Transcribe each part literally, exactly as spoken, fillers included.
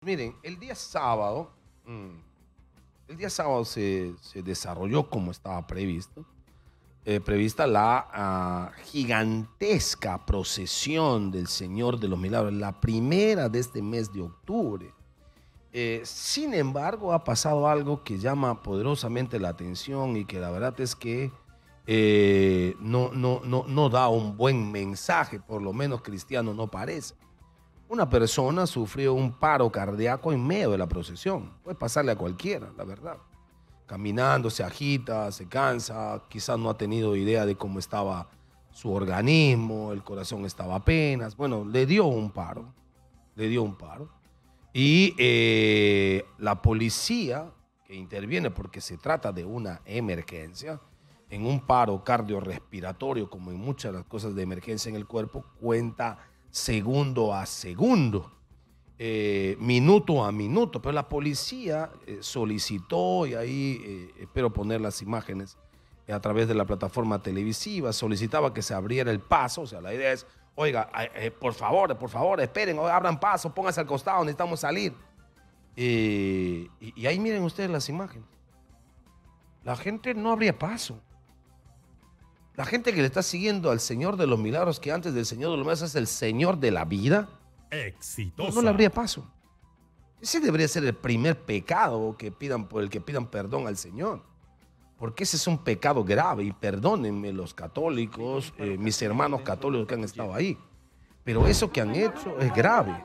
Miren, el día sábado, el día sábado se, se desarrolló como estaba previsto, eh, prevista la uh, gigantesca procesión del Señor de los Milagros, la primera de este mes de octubre. Eh, sin embargo, ha pasado algo que llama poderosamente la atención y que la verdad es que eh, no, no, no, no da un buen mensaje, por lo menos cristiano no parece. Una persona sufrió un paro cardíaco en medio de la procesión. Puede pasarle a cualquiera, la verdad. Caminando, se agita, se cansa, quizás no ha tenido idea de cómo estaba su organismo, el corazón estaba apenas. Bueno, le dio un paro, le dio un paro. Y eh, la policía que interviene, porque se trata de una emergencia, en un paro cardiorrespiratorio, como en muchas de las cosas de emergencia en el cuerpo, cuenta segundo a segundo, eh, minuto a minuto. Pero la policía eh, solicitó, y ahí eh, espero poner las imágenes eh, a través de la plataforma televisiva, solicitaba que se abriera el paso. O sea, la idea es, oiga, eh, por favor, por favor, esperen, abran paso, pónganse al costado, necesitamos salir. Eh, y, y ahí miren ustedes las imágenes. La gente no abría paso. La gente que le está siguiendo al Señor de los Milagros, que antes del Señor de los Milagros es el Señor de la vida, exitosa, no, no le abría paso. Ese debería ser el primer pecado que pidan, por el que pidan perdón al Señor. Porque ese es un pecado grave, y perdónenme los católicos, eh, mis hermanos católicos que han estado ahí. Pero eso que han hecho es grave.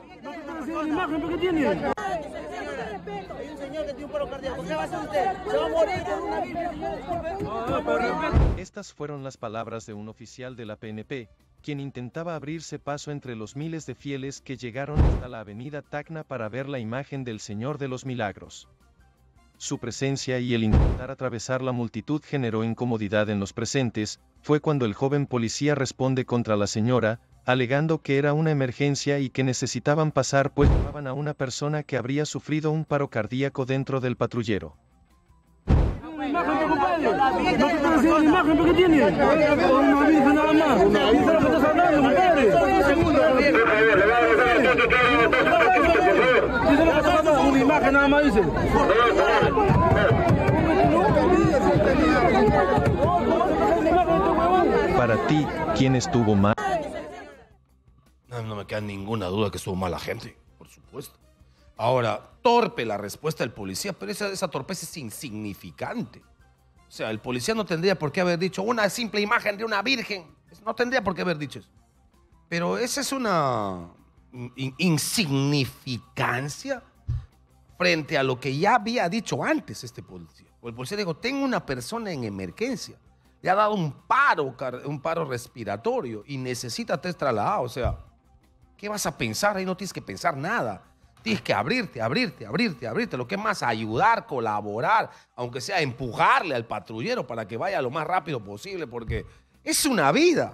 Estas fueron las palabras de un oficial de la P N P, quien intentaba abrirse paso entre los miles de fieles que llegaron hasta la avenida Tacna para ver la imagen del Señor de los Milagros. Su presencia y el intentar atravesar la multitud generó incomodidad en los presentes. Fue cuando el joven policía responde contra la señora, alegando que era una emergencia y que necesitaban pasar pues llevaban a una persona que habría sufrido un paro cardíaco dentro del patrullero. Para ti, ¿quién estuvo mal? No, no me queda ninguna duda que estuvo mala gente, por supuesto. Ahora, torpe la respuesta del policía, pero esa, esa torpeza es insignificante. O sea, el policía no tendría por qué haber dicho una simple imagen de una virgen. No tendría por qué haber dicho eso. Pero esa es una in insignificancia frente a lo que ya había dicho antes este policía. El policía dijo, tengo una persona en emergencia. Le ha dado un paro, un paro respiratorio y necesita ser trasladado. O sea, ¿qué vas a pensar? Ahí no tienes que pensar nada. Tienes que abrirte, abrirte, abrirte, abrirte. Lo que es más, ayudar, colaborar, aunque sea empujarle al patrullero para que vaya lo más rápido posible, porque es una vida.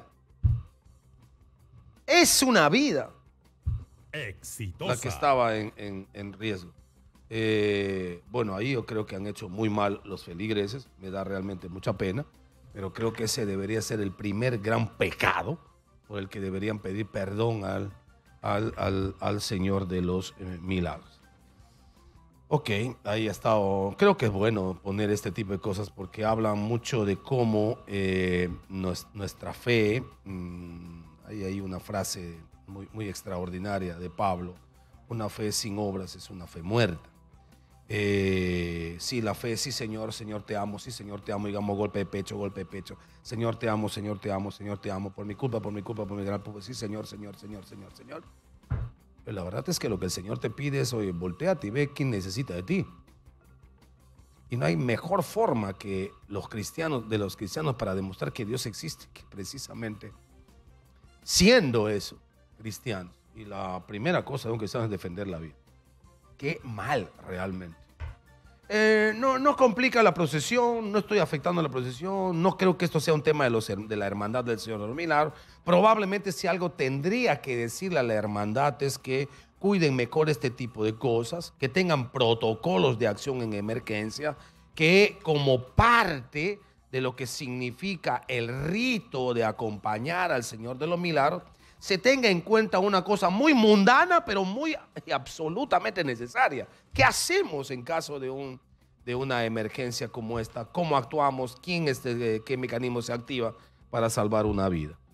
Es una vida. Exitosa. La que estaba en, en, en riesgo. Eh, bueno, ahí yo creo que han hecho muy mal los feligreses. Me da realmente mucha pena. Pero creo que ese debería ser el primer gran pecado por el que deberían pedir perdón al, al, al, al Señor de los eh, Milagros. Ok, ahí ha estado. Creo que es bueno poner este tipo de cosas porque hablan mucho de cómo eh, nos, nuestra fe, mmm, ahí hay una frase muy, muy extraordinaria de Pablo, una fe sin obras es una fe muerta. Eh, sí, la fe, sí, Señor, Señor, te amo, sí, Señor, te amo, digamos, golpe de pecho, golpe de pecho. Señor, te amo, Señor, te amo, Señor, te amo, por mi culpa, por mi culpa, por mi gran culpa. Sí, Señor, Señor, Señor, Señor, Señor. Pero la verdad es que lo que el Señor te pide es, oye, volteate y ve quién necesita de ti. Y no hay mejor forma que los cristianos, de los cristianos para demostrar que Dios existe, que precisamente siendo eso, cristianos. Y la primera cosa de un cristiano es defender la vida. Qué mal realmente. Eh, no, no complica la procesión, no estoy afectando la procesión, no creo que esto sea un tema de, los, de la hermandad del Señor de los Milagros. Probablemente si algo tendría que decirle a la hermandad es que cuiden mejor este tipo de cosas, que tengan protocolos de acción en emergencia, que como parte de lo que significa el rito de acompañar al Señor de los Milagros, se tenga en cuenta una cosa muy mundana, pero muy y absolutamente necesaria. ¿Qué hacemos en caso de, un, de una emergencia como esta? ¿Cómo actuamos? ¿Quién este, qué mecanismo se activa para salvar una vida?